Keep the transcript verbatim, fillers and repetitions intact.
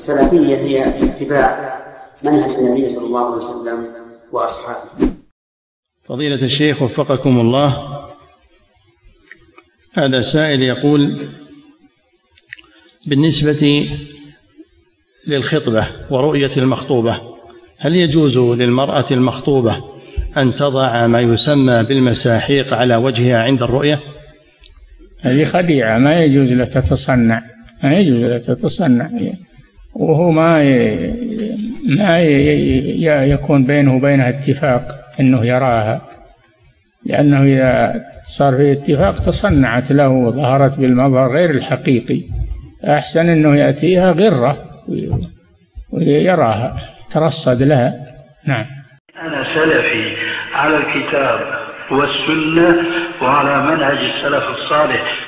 السلفية هي اتباع منهج النبي صلى الله عليه وسلم وأصحابه. فضيلة الشيخ وفقكم الله، هذا سائل يقول: بالنسبة للخطبة ورؤية المخطوبة، هل يجوز للمرأة المخطوبة أن تضع ما يسمى بالمساحيق على وجهها عند الرؤية؟ هذه خديعة، ما يجوز لها تتصنع، ما يجوز لها تتصنع، وهو ما ما يكون بينه وبينها اتفاق أنه يراها، لأنه إذا صار في اتفاق تصنعت له وظهرت بالمظهر غير الحقيقي، أحسن أنه يأتيها غرة ويراها، ترصد لها. نعم. أنا سلفي على الكتاب والسنة وعلى منهج السلف الصالح